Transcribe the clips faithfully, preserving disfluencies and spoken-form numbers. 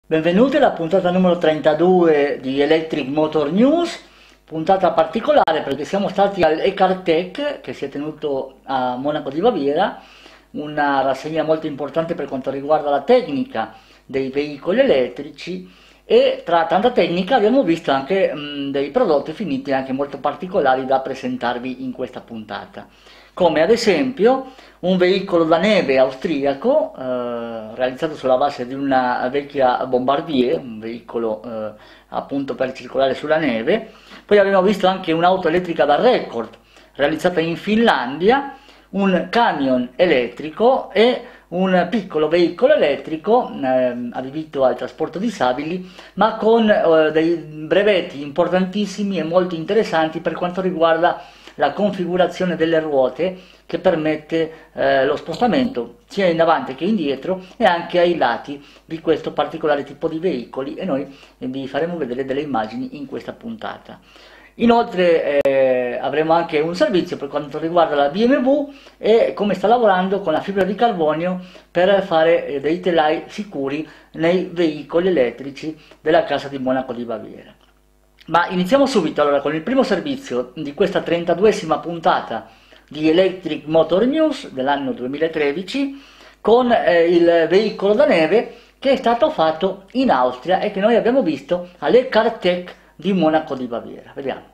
Benvenuti alla puntata numero trentadue di Electric Motor News, puntata particolare perché siamo stati all'Ecartech che si è tenuto a Monaco di Baviera, una rassegna molto importante per quanto riguarda la tecnica dei veicoli elettrici e tra tanta tecnica abbiamo visto anche mh, dei prodotti finiti anche molto particolari da presentarvi in questa puntata, come ad esempio un veicolo da neve austriaco eh, realizzato sulla base di una vecchia Bombardier, un veicolo eh, appunto per circolare sulla neve. Poi abbiamo visto anche un'auto elettrica da record realizzata in Finlandia, un camion elettrico e un piccolo veicolo elettrico eh, adibito al trasporto disabili, ma con eh, dei brevetti importantissimi e molto interessanti per quanto riguarda la configurazione delle ruote che permette eh, lo spostamento sia in avanti che indietro e anche ai lati di questo particolare tipo di veicoli, e noi vi faremo vedere delle immagini in questa puntata. Inoltre eh, avremo anche un servizio per quanto riguarda la B M W e come sta lavorando con la fibra di carbonio per fare eh, dei telai sicuri nei veicoli elettrici della casa di Monaco di Baviera. Ma iniziamo subito allora con il primo servizio di questa trentaduesima puntata di Electric Motor News dell'anno duemilatredici, con eh, il veicolo da neve che è stato fatto in Austria e che noi abbiamo visto all'Ecartech di Monaco di Baviera. Vediamo.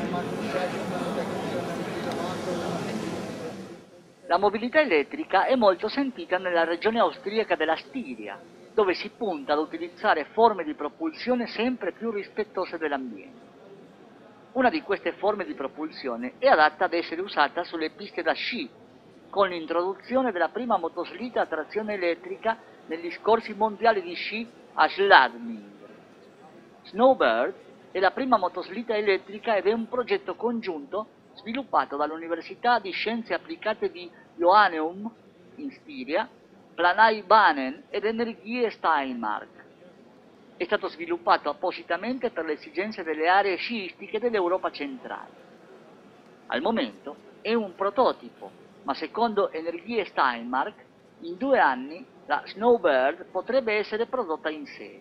La mobilità elettrica è molto sentita nella regione austriaca della Stiria, dove si punta ad utilizzare forme di propulsione sempre più rispettose dell'ambiente. Una di queste forme di propulsione è adatta ad essere usata sulle piste da sci, con l'introduzione della prima motoslita a trazione elettrica negli scorsi mondiali di sci a Schladming. Snowbird è la prima motoslita elettrica ed è un progetto congiunto sviluppato dall'Università di Scienze Applicate di Joanneum in Stiria, Planai Banen ed Energie Steinmark. È stato sviluppato appositamente per le esigenze delle aree sciistiche dell'Europa centrale. Al momento è un prototipo, ma secondo Energie Steinmark, in due anni la Snowbird potrebbe essere prodotta in serie.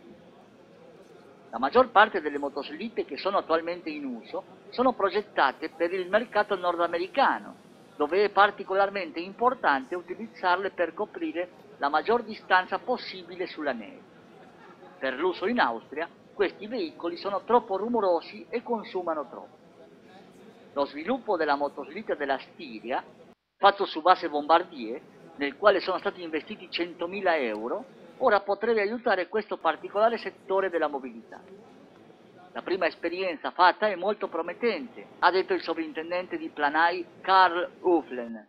La maggior parte delle motoslitte che sono attualmente in uso sono progettate per il mercato nordamericano, dove è particolarmente importante utilizzarle per coprire la maggior distanza possibile sulla neve. Per l'uso in Austria, questi veicoli sono troppo rumorosi e consumano troppo. Lo sviluppo della motoslitta della Stiria, fatto su base Bombardier, nel quale sono stati investiti centomila euro, ora potrebbe aiutare questo particolare settore della mobilità. La prima esperienza fatta è molto promettente, ha detto il sovrintendente di Planai Karl Uflen.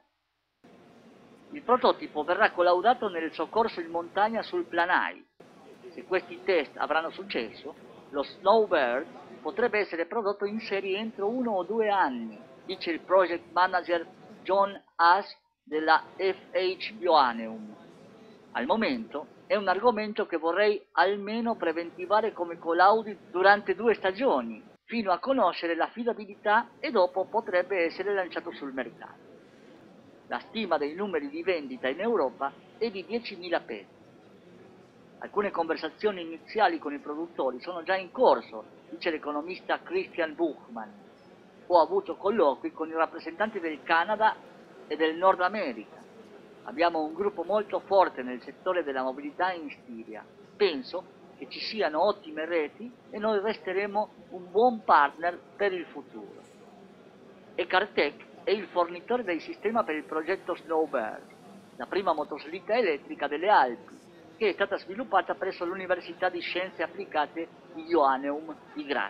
Il prototipo verrà collaudato nel soccorso in montagna sul Planai. Se questi test avranno successo, lo Snowbird potrebbe essere prodotto in serie entro uno o due anni, dice il project manager John Haas della F H Joanneum. Al momento è un argomento che vorrei almeno preventivare come collaudi durante due stagioni, fino a conoscere l'affidabilità, e dopo potrebbe essere lanciato sul mercato. La stima dei numeri di vendita in Europa è di diecimila pezzi. Alcune conversazioni iniziali con i produttori sono già in corso, dice l'economista Christian Buchmann. Ho avuto colloqui con i rappresentanti del Canada e del Nord America. Abbiamo un gruppo molto forte nel settore della mobilità in Stiria. Penso che ci siano ottime reti e noi resteremo un buon partner per il futuro. Ecartech è il fornitore del sistema per il progetto Snowbird, la prima motoslitta elettrica delle Alpi, che è stata sviluppata presso l'Università di Scienze Applicate di Joanneum di Graz.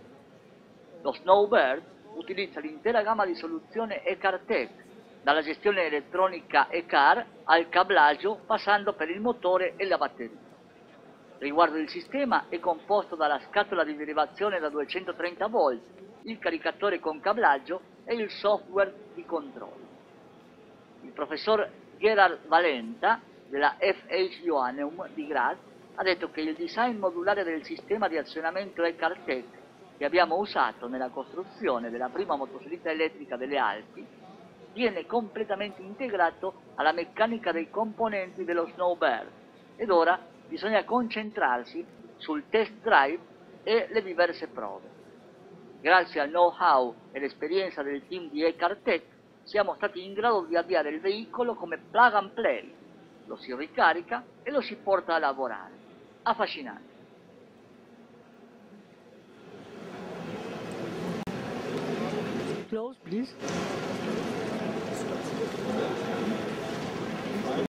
Lo Snowbird utilizza l'intera gamma di soluzione Ecartech, dalla gestione elettronica E-Car al cablaggio passando per il motore e la batteria. Riguardo il sistema è composto dalla scatola di derivazione da duecentotrenta volt, il caricatore con cablaggio e il software di controllo. Il professor Gerard Valenta della F H Joanneum di Graz ha detto che il design modulare del sistema di azionamento Ecartech che abbiamo usato nella costruzione della prima motoslitta elettrica delle Alpi viene completamente integrato alla meccanica dei componenti dello Snowbird ed ora bisogna concentrarsi sul test drive e le diverse prove. Grazie al know-how e all'esperienza del team di Ecartech siamo stati in grado di avviare il veicolo come plug and play, lo si ricarica e lo si porta a lavorare. Affascinante. Close, please.